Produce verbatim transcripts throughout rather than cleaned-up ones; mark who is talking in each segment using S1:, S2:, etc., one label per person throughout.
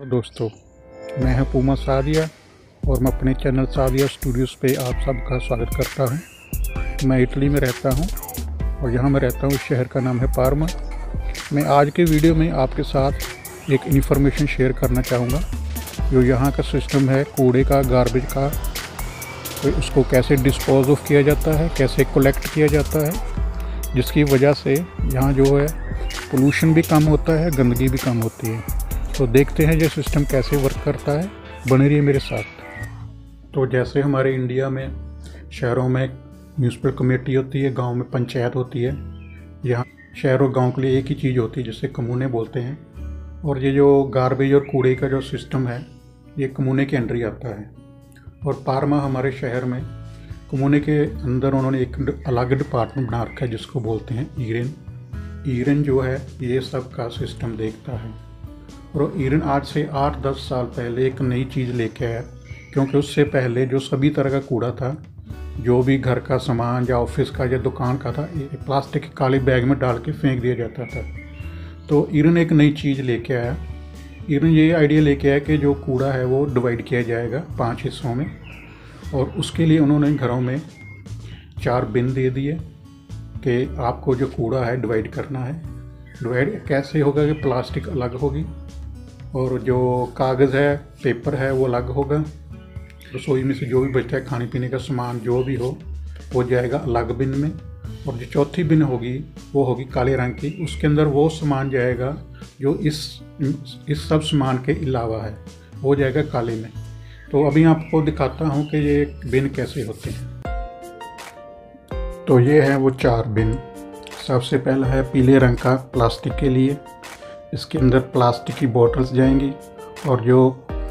S1: दोस्तों, मैं हूं पूमा सादिया और मैं अपने चैनल सादिया स्टूडियोज़ पे आप सबका स्वागत करता हूं। मैं इटली में रहता हूं और यहाँ मैं रहता हूं, शहर का नाम है पार्मा। मैं आज के वीडियो में आपके साथ एक इन्फॉर्मेशन शेयर करना चाहूँगा जो यहाँ का सिस्टम है कूड़े का, गार्बेज का, तो उसको कैसे डिस्पोज ऑफ किया जाता है, कैसे कलेक्ट किया जाता है, जिसकी वजह से यहाँ जो है पोल्यूशन भी कम होता है, गंदगी भी कम होती है। तो देखते हैं ये सिस्टम कैसे वर्क करता है, बने रहिए मेरे साथ। तो जैसे हमारे इंडिया में शहरों में म्यूनसिपल कमेटी होती है, गांव में पंचायत होती है, यहाँ शहर और गांव के लिए एक ही चीज़ होती है जिसे कम्यूने बोलते हैं। और ये जो गार्बेज और कूड़े का जो सिस्टम है ये कम्यूने के अंडर ही आता है। और पार्मा हमारे शहर में कम्यूने के अंदर उन्होंने एक अलग डिपार्टमेंट बना रखा है जिसको बोलते हैं ईरेन। ईरेन जो है ये सब का सिस्टम देखता है। और ईरेन आज से आठ दस साल पहले एक नई चीज़ लेके आया, क्योंकि उससे पहले जो सभी तरह का कूड़ा था, जो भी घर का सामान या ऑफिस का या दुकान का था, प्लास्टिक के काले बैग में डाल के फेंक दिया जाता था। तो ईरेन एक नई चीज़ लेके आया। ईरेन ये आइडिया लेके आया कि जो कूड़ा है वो डिवाइड किया जाएगा पांच हिस्सों में, और उसके लिए उन्होंने घरों में चार बिन दे दिए कि आपको जो कूड़ा है डिवाइड करना है। डिवाइड कैसे होगा कि प्लास्टिक अलग होगी और जो कागज़ है, पेपर है, वो अलग होगा। रसोई में से जो भी बचता है, खाने पीने का सामान जो भी हो, वो जाएगा अलग बिन में। और जो चौथी बिन होगी वो होगी काले रंग की, उसके अंदर वो सामान जाएगा जो इस इस सब सामान के अलावा है, वो जाएगा काले में। तो अभी आपको दिखाता हूँ कि ये बिन कैसे होते हैं। तो ये है वो चार बिन। सबसे पहला है पीले रंग का प्लास्टिक के लिए, इसके अंदर प्लास्टिक की बॉटल्स जाएंगी और जो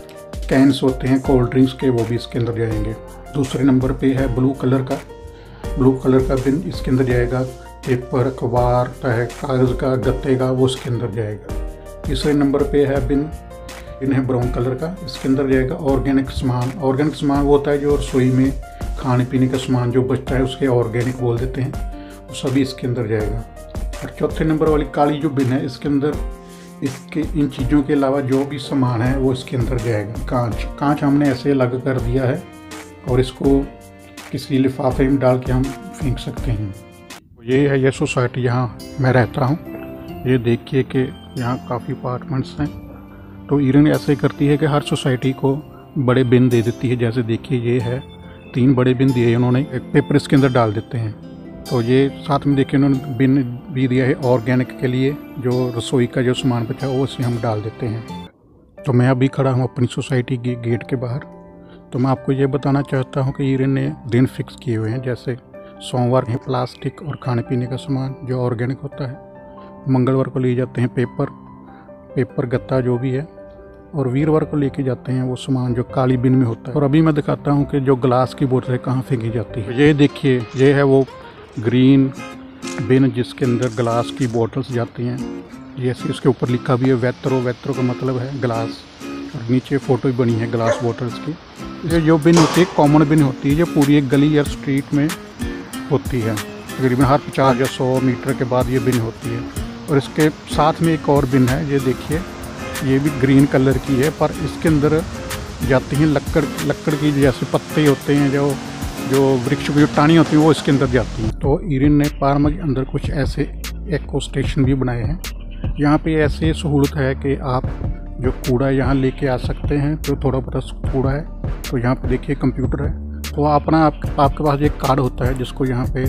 S1: कैंस होते हैं कोल्ड ड्रिंक्स के वो भी इसके अंदर जाएंगे। दूसरे नंबर पे है ब्लू कलर का ब्लू कलर का बिन, इसके अंदर जाएगा पेपर, अखबार है, कागज़ का, गत्ते का, वो इसके अंदर जाएगा। तीसरे नंबर पे है बिन बिन है ब्राउन कलर का, इसके अंदर जाएगा ऑर्गेनिक सामान। ऑर्गेनिक सामान वो होता है जो रसोई में खाने पीने का सामान जो बचता है उसके ऑर्गेनिक बोल देते हैं, वो सभी इसके अंदर जाएगा। और चौथे नंबर वाली काली जो बिन है, इसके अंदर इसके इन चीज़ों के अलावा जो भी सामान है वो इसके अंदर जाएगा। कांच कांच हमने ऐसे अलग कर दिया है और इसको किसी लिफाफे में डाल के हम फेंक सकते हैं। ये है ये सोसाइटी यहाँ मैं रहता हूँ। ये देखिए कि यहाँ काफ़ी अपार्टमेंट्स हैं। तो ईरेन ऐसे करती है कि हर सोसाइटी को बड़े बिन दे देती है। जैसे देखिए ये है, तीन बड़े बिन दिए उन्होंने, एक पेपर इसके अंदर डाल देते हैं। तो ये साथ में देखिए उन्होंने बिन भी दिया है ऑर्गेनिक के लिए, जो रसोई का जो सामान बचा वो उसे हम डाल देते हैं। तो मैं अभी खड़ा हूँ अपनी सोसाइटी के गेट के बाहर। तो मैं आपको ये बताना चाहता हूँ कि ईरेन ने दिन फिक्स किए हुए हैं। जैसे सोमवार है प्लास्टिक और खाने पीने का सामान जो ऑर्गेनिक होता है, मंगलवार को लिए जाते हैं पेपर पेपर गत्ता जो भी है, और वीरवार को लेके जाते हैं वो सामान जो काली बिन में होता है। और अभी मैं दिखाता हूँ कि जो ग्लास की बोतल है कहाँ फेंकी जाती है। ये देखिए ये है वो ग्रीन बिन जिसके अंदर ग्लास की बोतल्स जाती हैं। जैसे उसके ऊपर लिखा भी है वेत्रो, वेत्रो का मतलब है ग्लास, और नीचे फ़ोटो भी बनी है ग्लास बोतल्स की। ये जो बिन होती है कॉमन बिन होती है, ये पूरी एक गली या स्ट्रीट में होती है। तकरीबन हर पचास या सौ मीटर के बाद ये बिन होती है। और इसके साथ में एक और बिन है, ये देखिए ये भी ग्रीन कलर की है, पर इसके अंदर जाती हैं लकड़ लकड़ की जैसे पत्ते होते हैं, जो जो वृक्ष की जो टानी होती है वो इसके अंदर जाती हैं। तो ईरेन ने पार्मा के अंदर कुछ ऐसे एको स्टेशन भी बनाए हैं। यहाँ पे ऐसे सहूलत है कि आप जो कूड़ा यहाँ लेके आ सकते हैं, जो थोड़ा बहुत कूड़ा है तो यहाँ पे देखिए कंप्यूटर है, तो अपना आप, आपके पास एक कार्ड होता है जिसको यहाँ पे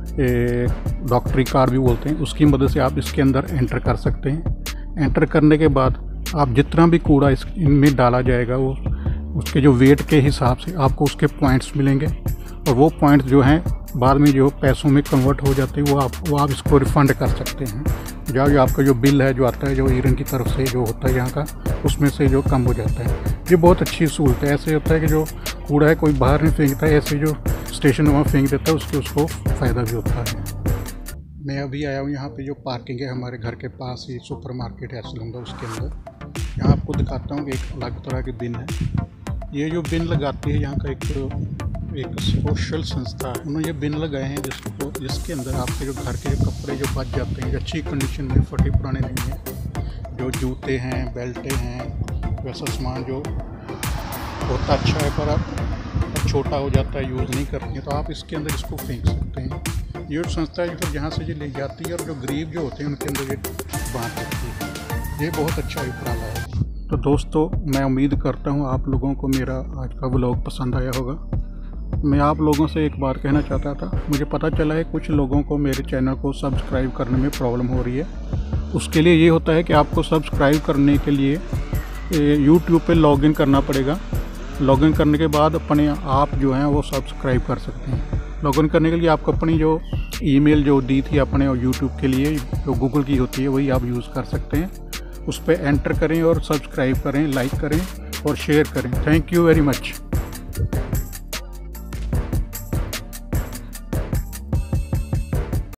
S1: डॉक्टरी कार्ड भी बोलते हैं, उसकी मदद से आप इसके अंदर एंटर कर सकते हैं। एंटर करने के बाद आप जितना भी कूड़ा इस इनमें डाला जाएगा वो उसके जो वेट के हिसाब से आपको उसके पॉइंट्स मिलेंगे, और वो पॉइंट्स जो हैं बाद में जो पैसों में कन्वर्ट हो जाते हैं वो आप वो आप इसको रिफ़ंड कर सकते हैं। या जो आपका जो बिल है जो आता है जो ईरेन की तरफ से जो होता है यहाँ का, उसमें से जो कम हो जाता है। ये बहुत अच्छी सहूलत है। ऐसे होता है कि जो कूड़ा है कोई बाहर नहीं फेंकता है, ऐसे जो स्टेशन वहाँ फेंक देता है उसके उसको फ़ायदा भी होता है। मैं अभी आया हूँ यहाँ पे जो पार्किंग है हमारे घर के पास ही सुपर मार्केट है सुलंगा, उसके अंदर यहाँ आपको दिखाता हूँ कि एक अलग तरह के बिन है। ये जो बिन लगाती है यहाँ का एक एक सोशल संस्था है, उन्होंने ये बिन लगाए हैं जिसको जिसके अंदर आपके जो घर के जो कपड़े जो बच जाते हैं, अच्छी कंडीशन में फटे पुराने नहीं हैं, जो जूते हैं, बेल्टें हैं, वैसा सामान जो होता अच्छा है पर अब छोटा हो जाता है, यूज़ नहीं करती हैं, तो आप इसके अंदर इसको फेंक सकते हैं। ये संस्था है जो जहाँ से ये ले जाती है और जो गरीब जो होते हैं उनके अंदर ये बांट देती है। ये बहुत अच्छा उपराला है। तो दोस्तों, मैं उम्मीद करता हूँ आप लोगों को मेरा आज का व्लॉग पसंद आया होगा। मैं आप लोगों से एक बात कहना चाहता था, मुझे पता चला है कुछ लोगों को मेरे चैनल को सब्सक्राइब करने में प्रॉब्लम हो रही है। उसके लिए ये होता है कि आपको सब्सक्राइब करने के लिए यूट्यूब पे लॉगिन करना पड़ेगा। लॉगिन करने के बाद अपने आप जो हैं वो सब्सक्राइब कर सकते हैं। लॉगिन करने के लिए आपको अपनी जो ईमेल जो दी थी अपने और यूट्यूब के लिए जो गूगल की होती है वही आप यूज़ कर सकते हैं। उस पर एंटर करें और सब्सक्राइब करें, लाइक करें और शेयर करें। Thank you very much.